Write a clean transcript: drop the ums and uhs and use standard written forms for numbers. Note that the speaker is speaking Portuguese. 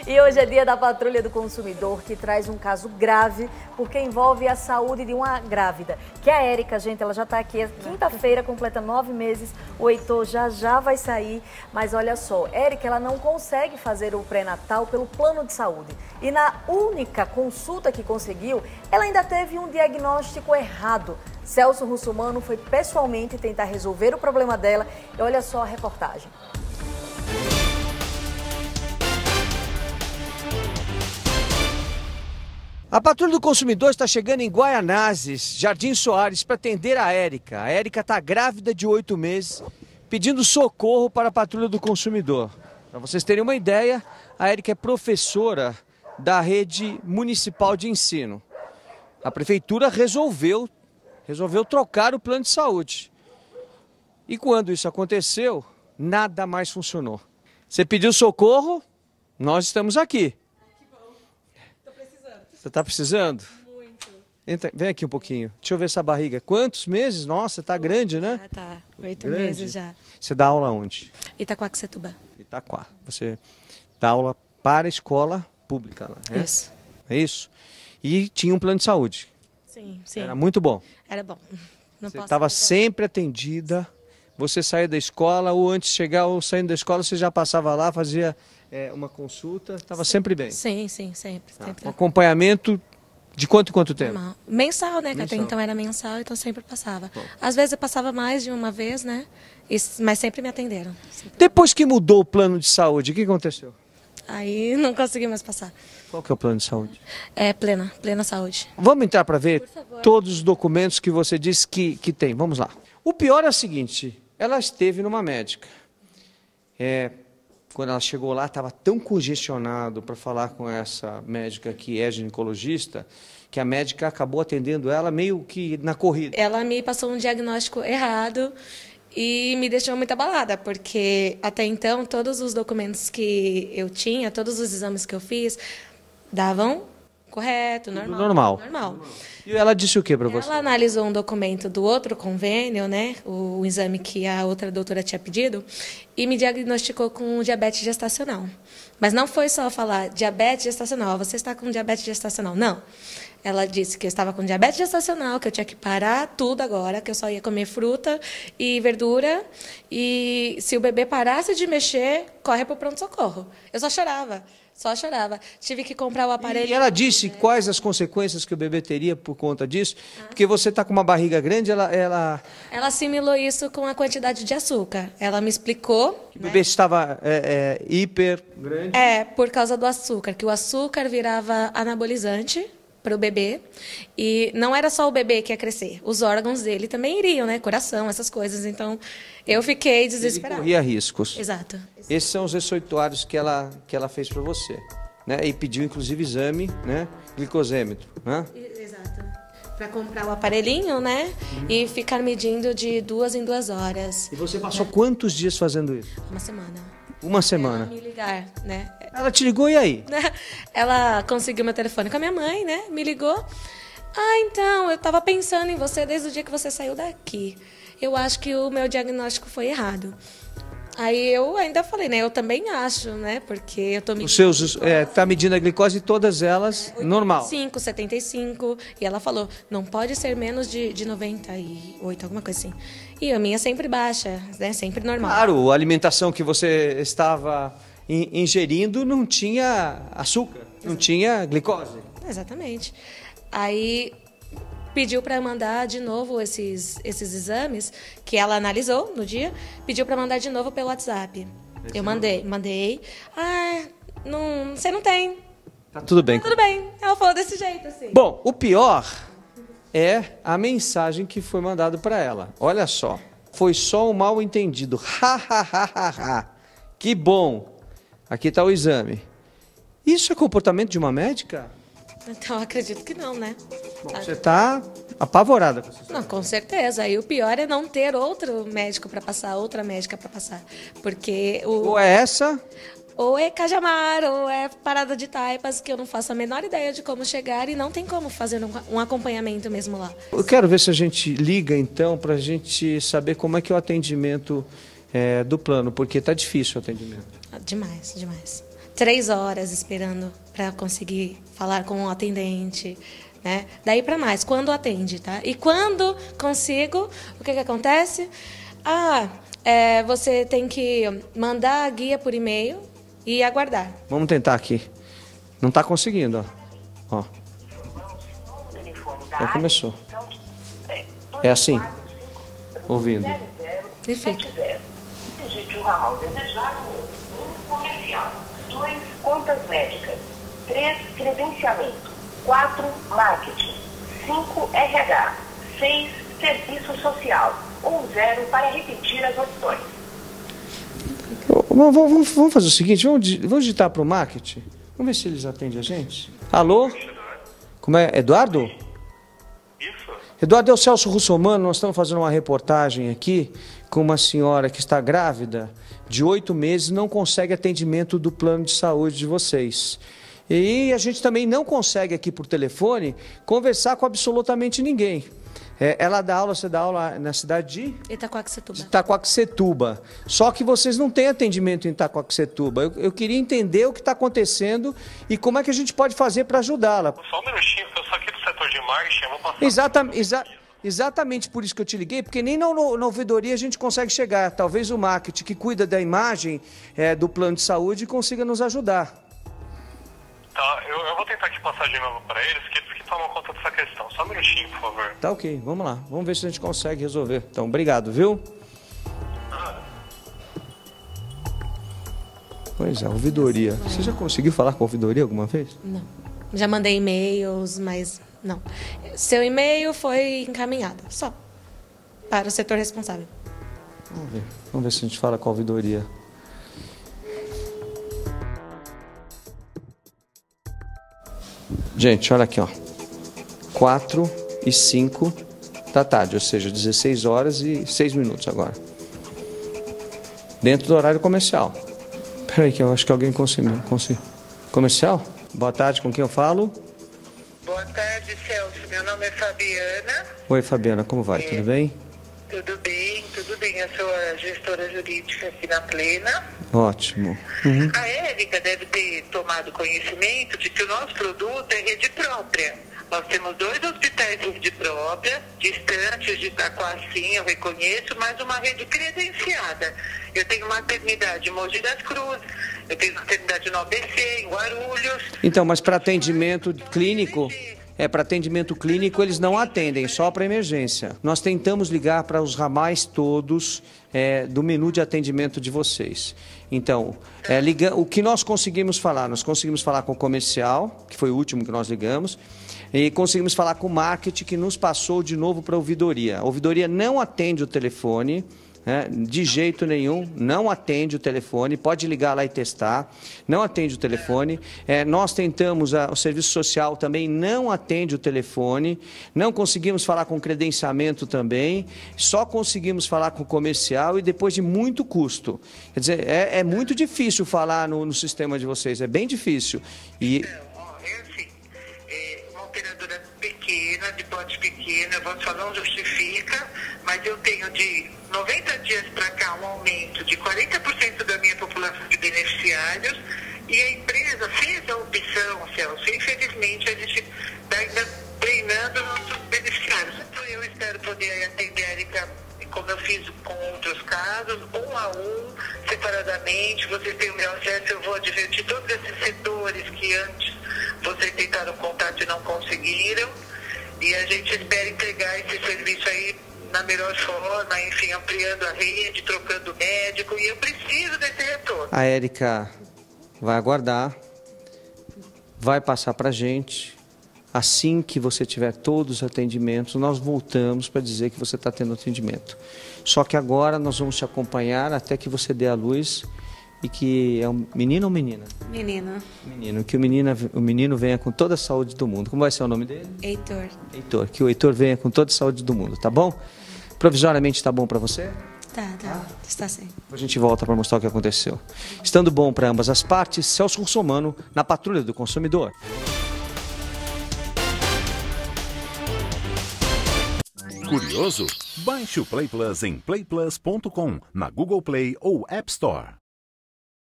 E hoje é dia da Patrulha do Consumidor, que traz um caso grave, porque envolve a saúde de uma grávida. Que é a Érica, gente, ela já está aqui, quinta-feira, completa 9 meses, o Heitor já vai sair. Mas olha só, Érica, ela não consegue fazer o pré-natal pelo plano de saúde. E na única consulta que conseguiu, ela ainda teve um diagnóstico errado. Celso Russomano foi pessoalmente tentar resolver o problema dela e olha só a reportagem. A Patrulha do Consumidor está chegando em Guaianazes, Jardim Soares, para atender a Érica. A Érica está grávida de 8 meses, pedindo socorro para a Patrulha do Consumidor. Para vocês terem uma ideia, a Érica é professora da rede municipal de ensino. A prefeitura resolveu trocar o plano de saúde. E quando isso aconteceu, nada mais funcionou. Você pediu socorro, nós estamos aqui. Você está precisando? Muito. Entra, vem aqui um pouquinho. Deixa eu ver essa barriga. Quantos meses? Nossa, tá grande, né? Tá. 8 Grande. meses já. Você dá aula onde? Itaquaquecetuba. Itaquá. Você dá aula para a escola pública lá, né? Isso. É isso? E tinha um plano de saúde. Sim, sim. Era muito bom. Era bom. Não Você posso estava dizer. sempre atendida. Você saía da escola ou antes de chegar ou saindo da escola, você já passava lá, fazia uma consulta. Estava sempre bem. Sim, sim, sempre. Um acompanhamento de quanto em quanto tempo? Normal. Mensal, né? Que até Mensal. então era mensal, então sempre passava. Bom. Às vezes eu passava mais de uma vez, né? Mas sempre me atenderam. Depois que mudou o plano de saúde, o que aconteceu? Aí não consegui mais passar. Qual que é o plano de saúde? É plena saúde. Vamos entrar para ver Por favor. todos os documentos que você disse que tem. Vamos lá. O pior é o seguinte, ela esteve numa médica. Quando ela chegou lá, estava tão congestionado para falar com essa médica que é ginecologista, que a médica acabou atendendo ela meio que na corrida. Ela me passou um diagnóstico errado e me deixou muito abalada, porque até então todos os documentos que eu tinha, todos os exames que eu fiz, davam correto, normal. Normal. E ela disse o que para você? Ela analisou um documento do outro convênio, né, o exame que a outra doutora tinha pedido, e me diagnosticou com diabetes gestacional. Mas não foi só falar diabetes gestacional, você está com diabetes gestacional. Não. Ela disse que eu estava com diabetes gestacional, que eu tinha que parar tudo agora, que eu só ia comer fruta e verdura, e se o bebê parasse de mexer, corre para o pronto-socorro. Eu só chorava. Só chorava. Tive que comprar o aparelho. E ela disse quais as consequências que o bebê teria por conta disso? Porque você está com uma barriga grande, ela Ela assimilou isso com a quantidade de açúcar. Ela me explicou. o bebê estava hiper grande. Por causa do açúcar, que o açúcar virava anabolizante para o bebê. E não era só o bebê que ia crescer, os órgãos dele também iriam, né? Coração, essas coisas. Então, eu fiquei desesperada. Ele corria riscos. Exato. Esses são os receituários que ela fez para você, né? E pediu inclusive exame, né? Glicosêmetro, né? Exato. Para comprar o aparelhinho, né? E ficar medindo de 2 em 2 horas. E você passou quantos dias fazendo isso? Uma semana. Uma semana. Ela me ligar, né? Ela te ligou e aí? Ela conseguiu meu telefone com a minha mãe, né? Me ligou. Ah, então, eu estava pensando em você desde o dia que você saiu daqui. Eu acho que o meu diagnóstico foi errado. Aí eu ainda falei, né? Eu também acho, né? Porque eu tô medindo. Os seus, tá medindo a glicose e todas elas normal. 75. E ela falou, não pode ser menos de 98, alguma coisa assim. E a minha sempre baixa, né? Sempre normal. Claro, a alimentação que você estava ingerindo não tinha açúcar, não tinha glicose. Exatamente. Aí pediu para mandar de novo esses exames que ela analisou no dia, pediu para mandar de novo pelo WhatsApp. Eu mandei. Ah, não, você não tem. Tá tudo bem. Tá tudo bem. Ela falou desse jeito assim. Bom, o pior é a mensagem que foi mandada para ela. Olha só, foi só um mal entendido. Ha, ha, ha, ha, ha. Que bom. Aqui está o exame. Isso é comportamento de uma médica? Então, eu acredito que não, né? Bom, você está apavorada com essa história. Não, com certeza. E o pior é não ter outro médico para passar, outra médica para passar. Porque Ou é essa, ou é Cajamar, ou é Parada de Taipas, que eu não faço a menor ideia de como chegar e não tem como fazer um acompanhamento mesmo lá. eu quero ver se a gente liga então para a gente saber como é que é o atendimento do plano, porque está difícil o atendimento. Demais, demais. 3 horas esperando para conseguir falar com o atendente, né? Daí para mais, quando atende, tá? E quando consigo, o que acontece? Você tem que mandar a guia por e-mail e aguardar. Vamos tentar aqui. Não está conseguindo, ó. Já começou. É assim? Ouvindo. E fica. Digite o ramal desejado. 1, comercial. 2, contas médicas. 3, credenciamento. 4, marketing. 5, RH. 6, serviço social. Ou 0 para repetir as opções. Vamos fazer o seguinte, vamos digitar para o marketing? Vamos ver se eles atendem a gente. Alô? Como é? Eduardo? Isso. Eduardo, é o Celso Russomano, nós estamos fazendo uma reportagem aqui com uma senhora que está grávida de 8 meses e não consegue atendimento do plano de saúde de vocês. E a gente também não consegue aqui por telefone conversar com absolutamente ninguém. Ela dá aula, você dá aula na cidade de Itaquaquecetuba. Só que vocês não têm atendimento em Itaquaquecetuba. Eu queria entender o que está acontecendo e como é que a gente pode fazer para ajudá-la. Só um minutinho, eu sou aqui do setor de marketing, eu vou passar. Exatamente por isso que eu te liguei, porque nem na ouvidoria a gente consegue chegar. Talvez o marketing que cuida da imagem do plano de saúde consiga nos ajudar. Tá, eu vou tentar aqui passar de novo para eles, que eles que tomam conta dessa questão. Só um minutinho, por favor. Tá ok, vamos lá. Vamos ver se a gente consegue resolver. Então, obrigado, viu? Pois é, ouvidoria. Você já conseguiu falar com a ouvidoria alguma vez? Não. Já mandei e-mails, mas não. Seu e-mail foi encaminhado, só. Para o setor responsável. Vamos ver se a gente fala com a ouvidoria. Gente, olha aqui, ó. 4:05 da tarde, ou seja, 16 horas e 6 minutos agora. Dentro do horário comercial. Peraí que eu acho que alguém conseguiu. Comercial? Boa tarde, com quem eu falo? Boa tarde, Celso. Meu nome é Fabiana. Oi, Fabiana, como vai? Tudo bem? Tudo bem, tudo bem. Eu sou a gestora jurídica aqui na Plena. Ótimo. A Érica deve ter tomado conhecimento de que o nosso produto é rede própria. Nós temos 2 hospitais de rede própria, distantes de Itaquá, sim, eu reconheço, mas uma rede credenciada. Eu tenho maternidade em Mogi das Cruzes, eu tenho maternidade no ABC, em Guarulhos. Então, mas para atendimento clínico... para atendimento clínico eles não atendem, só para emergência. Nós tentamos ligar para os ramais todos do menu de atendimento de vocês. Então, o que nós conseguimos falar? Nós conseguimos falar com o comercial, que foi o último que nós ligamos, e conseguimos falar com o marketing, que nos passou de novo para a ouvidoria. A ouvidoria não atende o telefone, de jeito nenhum, não atende o telefone, pode ligar lá e testar, não atende o telefone. Nós tentamos, o serviço social também não atende o telefone, não conseguimos falar com credenciamento também, só conseguimos falar com o comercial e depois de muito custo. Quer dizer, é muito difícil falar no sistema de vocês, é bem difícil. Uma operadora pequena, de porte pequeno, vamos falar, não justifica, mas eu tenho de 90 dias para cá um aumento de 40% da minha população de beneficiários e a empresa fez a opção, Celso. Infelizmente, a gente está ainda treinando nossos beneficiários. Eu espero poder atender a Érica, como eu fiz com outros casos, 1 a 1, separadamente. Vocês têm o meu acesso, eu vou advertir todos esses setores que antes vocês tentaram contato e não conseguiram. E a gente espera entregar esse serviço aí na melhor forma, enfim, ampliando a rede, trocando médico, e eu preciso desse retorno. A Érica vai aguardar, vai passar para a gente. Assim que você tiver todos os atendimentos, nós voltamos para dizer que você está tendo atendimento. Só que agora nós vamos te acompanhar até que você dê a luz e que é um menino ou menina? Menino. Menino. Que o menino venha com toda a saúde do mundo. Como vai ser o nome dele? Heitor. Heitor. Que o Heitor venha com toda a saúde do mundo, tá bom? Provisoriamente está bom para você? Tá. Está sim. A gente volta para mostrar o que aconteceu. Estando bom para ambas as partes, Celso Russomano na Patrulha do Consumidor. Curioso? Baixe o Play Plus em playplus.com, na Google Play ou App Store.